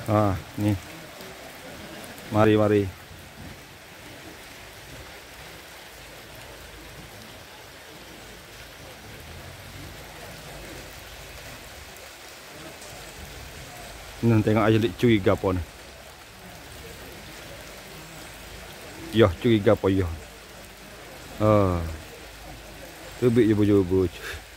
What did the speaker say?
Ni. Mari. Ni tengok aja lik curi gapo ni. Yo curi gapo yo. Tebik je bojo-bojo.